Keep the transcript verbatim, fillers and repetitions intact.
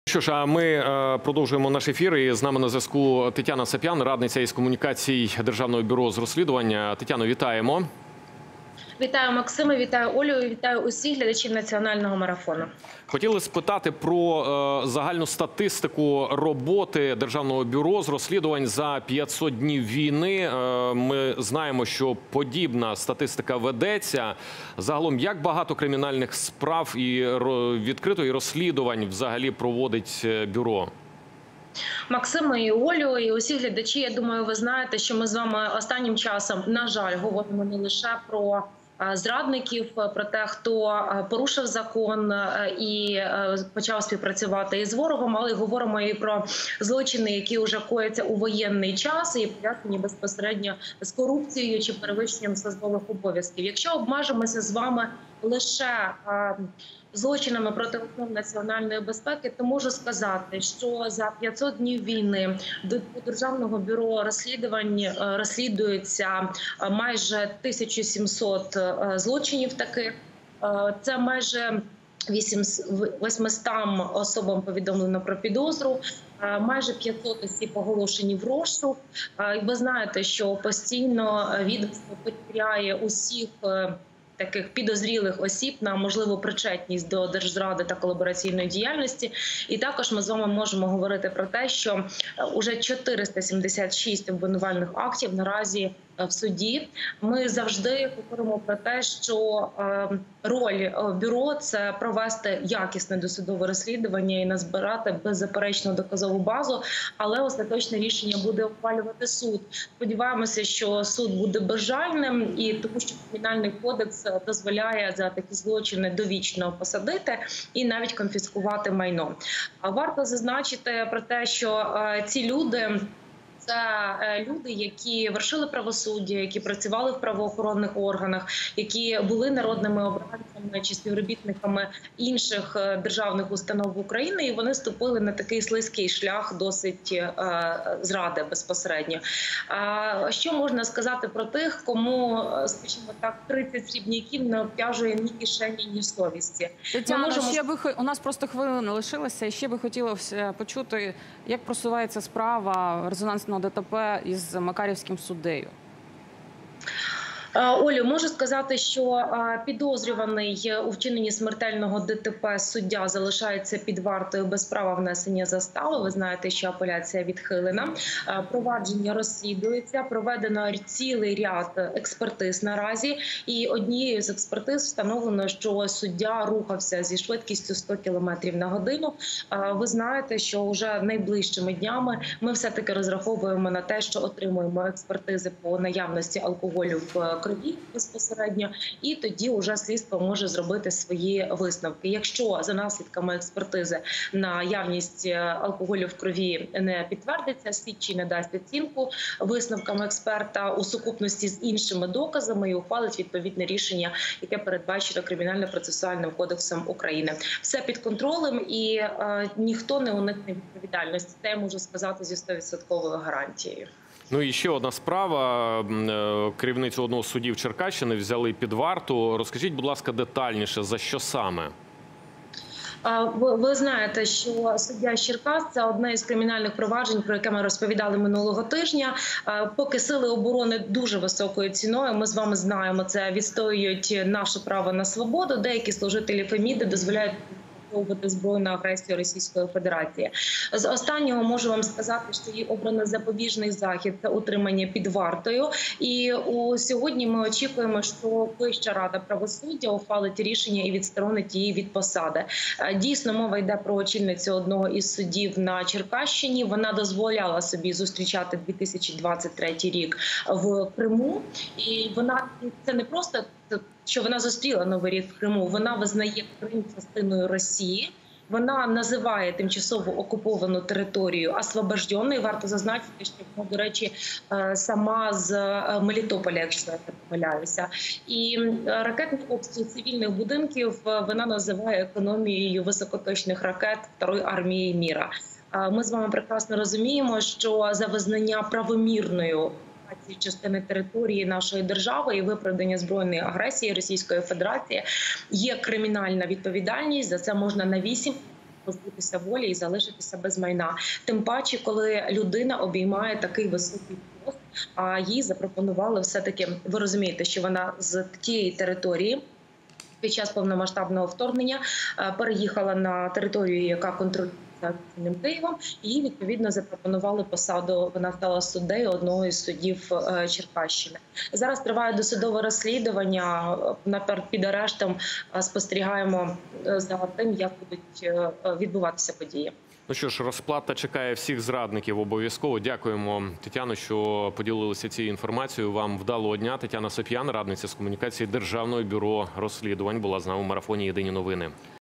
Що ж, а ми е, продовжуємо наш ефір. І з нами на зв'язку Тетяна Сапян, радниця із комунікацій Державного бюро з розслідування. Тетяно, вітаємо. Вітаю, Максиме, вітаю, Олю, вітаю усіх глядачів національного марафону. Хотіли спитати про е, загальну статистику роботи Державного бюро з розслідувань за п'ятсот днів війни. Е, ми знаємо, що подібна статистика ведеться. Загалом, як багато кримінальних справ і відкрито і розслідувань взагалі проводить бюро? Максиме і Олю, і усі глядачі, я думаю, ви знаєте, що ми з вами останнім часом, на жаль, говоримо не лише про зрадників, про те, хто порушив закон і почав співпрацювати із ворогом, але говоримо і про злочини, які вже кояться у воєнний час і пов'язані безпосередньо з корупцією чи перевищенням службових обов'язків. Якщо обмежимося з вами лише злочинами проти основ національної безпеки, то можу сказати, що за п'ятсот днів війни до Державного бюро розслідувань розслідується майже тисяча сімсот злочинів таких. Це майже восьмистам особам повідомлено про підозру, майже п'ятсот осіб оголошені в розшук. Ви знаєте, що постійно відомство перевіряє усіх таких підозрілих осіб на можливу причетність до держзради та колабораційної діяльності. І також ми з вами можемо говорити про те, що уже чотириста сімдесят шість обвинувальних актів наразі в суді. Ми завжди говоримо про те, що роль бюро – це провести якісне досудове розслідування і назбирати беззаперечну доказову базу, але остаточне рішення буде ухвалювати суд. Сподіваємося, що суд буде безжальним, і тому що Кримінальний кодекс дозволяє за такі злочини довічно посадити і навіть конфіскувати майно. Варто зазначити про те, що ці люди – це люди, які вершили правосуддя, які працювали в правоохоронних органах, які були народними обранцями чи співробітниками інших державних установ України, і вони ступили на такий слизький шлях досить зради безпосередньо. Що можна сказати про тих, кому, скажімо так, тридцять срібняків не обтяжує ні кишені, ні совісті? Тетяна, можемо... ще би, у нас просто хвилина лишилася, і ще би хотілося почути, як просувається справа резонансного ДТП із Макарівським суддею. Олю, можу сказати, що підозрюваний у вчиненні смертельного ДТП суддя залишається під вартою без права внесення застави. Ви знаєте, що апеляція відхилена. Провадження розслідується, проведено цілий ряд експертиз наразі. І однією з експертиз встановлено, що суддя рухався зі швидкістю сто кілометрів на годину. Ви знаєте, що вже найближчими днями ми все-таки розраховуємо на те, що отримуємо експертизи по наявності алкоголю в крові безпосередньо, і тоді вже слідство може зробити свої висновки. Якщо за наслідками експертизи наявність алкоголю в крові не підтвердиться, слідчий не дасть оцінку висновкам експерта у сукупності з іншими доказами і ухвалить відповідне рішення, яке передбачено Кримінально-процесуальним кодексом України. Все під контролем і е, ніхто не уникне відповідальності. Це я можу сказати зі сто відсотковою гарантією. Ну і ще одна справа. Керівницю одного з судів Черкащини взяли під варту. Розкажіть, будь ласка, детальніше, за що саме? Ви, ви знаєте, що суддя з Черкас – це одне із кримінальних проваджень, про яке ми розповідали минулого тижня. Поки сили оборони дуже високою ціною, ми з вами знаємо, це відстоюють наше право на свободу. Деякі служителі Феміди дозволяють збройну агресію Російської Федерації. З останнього можу вам сказати, що їй обрано запобіжний захід – це утримання під вартою. І у сьогодні ми очікуємо, що Вища рада правосуддя ухвалить рішення і відсторонить її від посади. Дійсно, мова йде про очільницю одного із судів на Черкащині. Вона дозволяла собі зустрічати дві тисячі двадцять третій рік в Криму. І вона це не просто що вона зустріла Новий рік в Криму, вона визнає Крим частиною Росії, вона називає тимчасово окуповану територію освобожденою. Варто зазначити, що вона, до речі, сама з Мелітополя, якщо я не помиляюся. І ракетний обстріл цивільних будинків вона називає економією високоточних ракет Второї армії міра. Ми з вами прекрасно розуміємо, що за визнання правомірною частини території нашої держави і виправдання збройної агресії Російської Федерації є кримінальна відповідальність. За це можна на вісім позбутися волі і залишитися без майна. Тим паче, коли людина обіймає такий високий пост, а їй запропонували все-таки, ви розумієте, що вона з тієї території під час повномасштабного вторгнення переїхала на територію, яка контролюється Центральним Києвом, і їй відповідно запропонували посаду. Вона стала суддею одного із судів Черкащини. Зараз триває досудове розслідування. Під арештом спостерігаємо за тим, як будуть відбуватися події. Ну що ж, розплата чекає всіх зрадників обов'язково. Дякуємо, Тетяно, що поділилися цією інформацією. Вам вдалого дня. Тетяна Соп'ян, радниця з комунікації Державного бюро розслідувань, була з нами в марафоні «Єдині новини».